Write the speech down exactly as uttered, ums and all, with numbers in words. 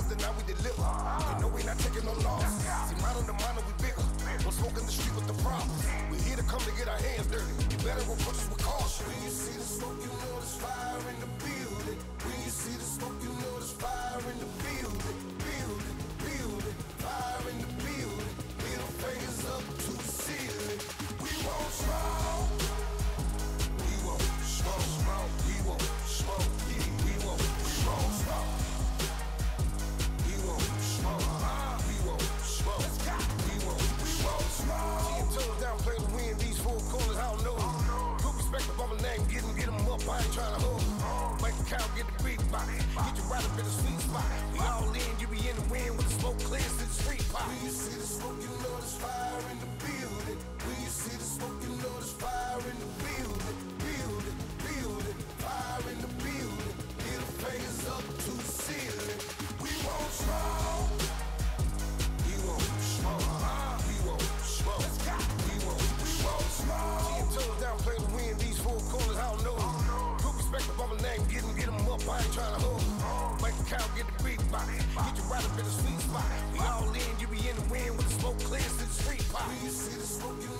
us, then now we deliver. You know we not taking no loss. See, mano to mano, we bigger. Don't smoke in the street with the problem. We here to come to get our hands dirty. You better approach us with caution. When you see the smoke, you know there's fire in the building. When you see the smoke, you know there's fire in the building. Building, building, fire in the building. Middle fingers up to the ceiling. We won't smoke. We won't smoke, smoke. We won't smoke. Yeah, we won't, we won't smoke. We won't smoke. We won't smoke. We won't, we won't smoke. Ten toes down, play to win these four corners. I don't know. Put respect up on my name, get him, get him up. I ain't trying to hold. Make the cow get the big body. Get you right up in the sweet spot. We all in, you be in the wind with the smoke clears to the street pot. When you see the smoke, you know there's fire in the building. When you see the smoke, you know there's fire in the building. Building, building, fire in the building. Middle fingers up to the ceiling. We won't smoke. We won't smoke. We won't smoke. We won't, we won't smoke. Ten toes down, play to win these four corners. I don't know. Put respect up on my name, get him, get him up. I ain't trying to hold. Make the cow get the big body. Get you right up in the sweet spot. We all in, you be in the wind with the smoke clears to the street pot. When you see the smoke, you